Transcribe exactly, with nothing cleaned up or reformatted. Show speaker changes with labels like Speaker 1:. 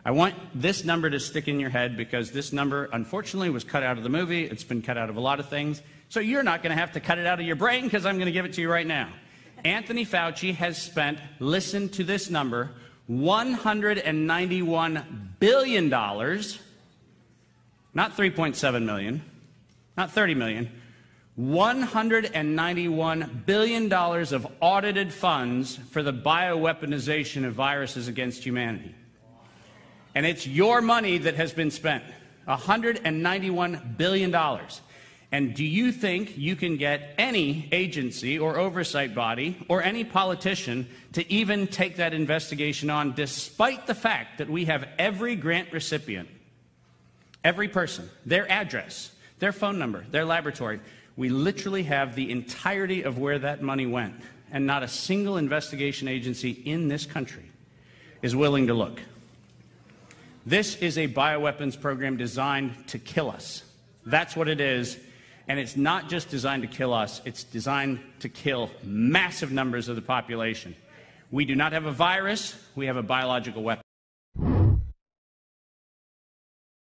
Speaker 1: I want this number to stick in your head because this number, unfortunately, was cut out of the movie. It's been cut out of a lot of things. So you're not going to have to cut it out of your brain because I'm going to give it to you right now. Anthony Fauci has spent, listen to this number, one hundred ninety-one billion dollars, not three point seven million dollars, not thirty million dollars, one hundred ninety-one billion dollars of audited funds for the bioweaponization of viruses against humanity. And it's your money that has been spent, one hundred ninety-one billion dollars. And do you think you can get any agency or oversight body or any politician to even take that investigation on, despite the fact that we have every grant recipient, every person, their address, their phone number, their laboratory? We literally have the entirety of where that money went, and not a single investigation agency in this country is willing to look. This is a bioweapons program designed to kill us. That's what it is. And it's not just designed to kill us, it's designed to kill massive numbers of the population. We do not have a virus, we have a biological weapon.